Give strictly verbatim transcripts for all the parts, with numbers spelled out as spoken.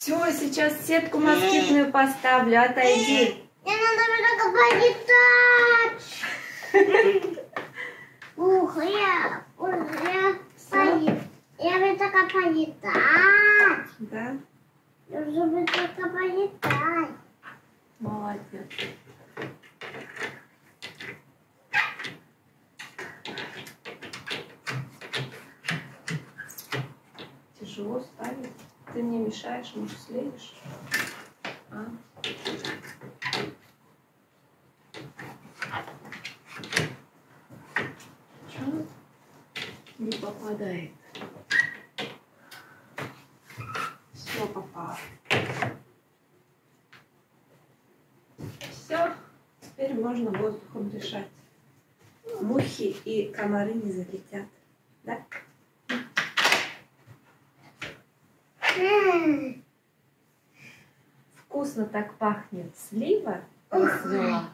Все, сейчас сетку москитную поставлю, отойди. Мне надо только полетать. Ух, я уже полетать. Я бы только полетать. Да? Я уже бы только полетать. Молодец. Тяжело ставить. Ты мне мешаешь, может, слезешь? А? Чё? Не попадает. Все попало. Все. Теперь можно воздухом дышать. Мухи и комары не залетят. Да? Вкусно так пахнет. Слива расцвела.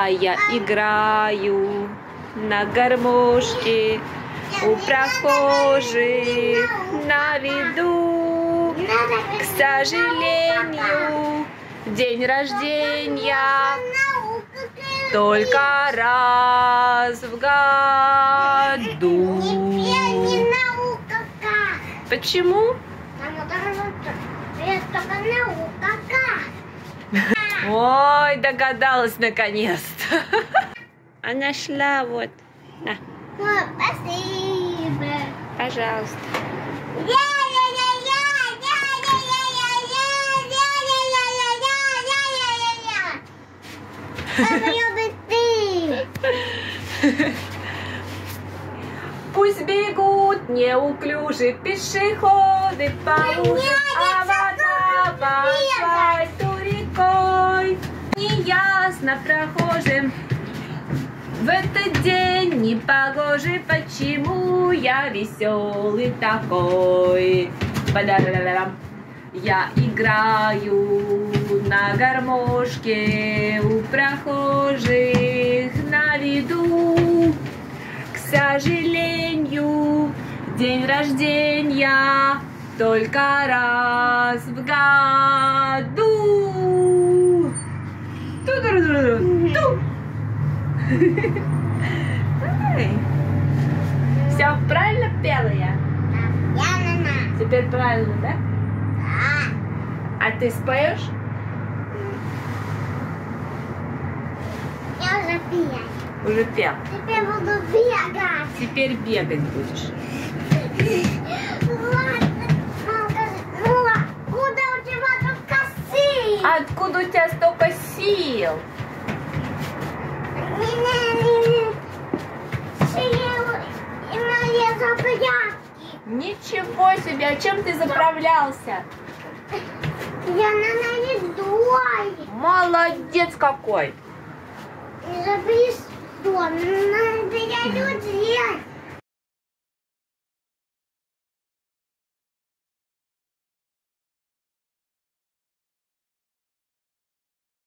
А я играю на гармошке у прохожих на виду. К сожалению, день рождения только раз в году. Не наука как. Почему? Это только наука как. Ой, догадалась наконец-то. А нашла вот. На, Ой, спасибо. пожалуйста. Пусть бегут неуклюжие пешеходы по лужам, а вода по асфальту рекой. Неясно прохожим в этот день непогожий, почему я веселый такой. Ба-да-да-да-дам. Я играю на гармошке у прохожих на виду. К сожалению, день рождения только раз в году. Ту-ду-ду-ду-ду. Все правильно пела я? Теперь правильно, да? А ты споешь? Я уже пью. Уже пел. Теперь буду бегать. Теперь бегать будешь. Ладно. Ну, куда у тебя только сил? Откуда у тебя столько сил? Сил и мои заправки. Ничего себе! А чем ты заправлялся? Я на едой. Молодец какой! Не забери сон. Надо я людей.